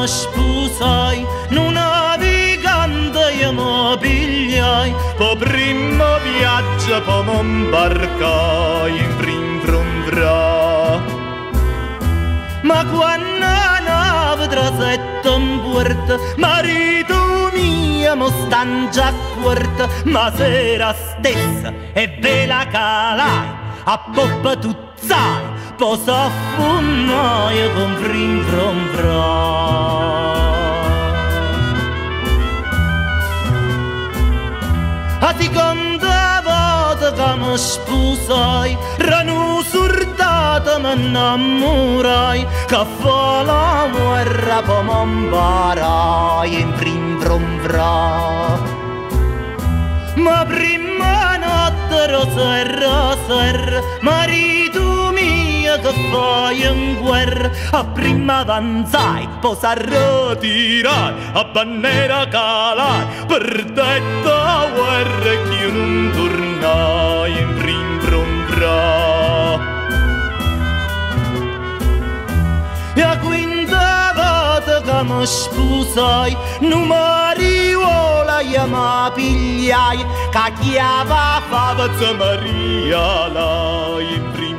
mi sposai, non navigante io mi pigliai, po' primo viaggio poi mi imbarcai in prim fra. Ma quando la nave trasetta in porto, marito mio mo stan già a quarto, ma sera stessa e ve la calai, a poppa tuzzai, poi s'affumai con frin from fra. A seconda volta che mi sposai, ranu surdata mi innamorai, che fa la guerra poi mi imparai in prim from fra. Ma prima notte rosa, marito mio che fai in guerra, a prima avanzai, poi s'arretirai, a bandiera calai, per detta guerra che io non tornai in prim from fra. E a quinta volta che mi sposai, non mariuola io mi pigliai, che chiava fava Maria là in prim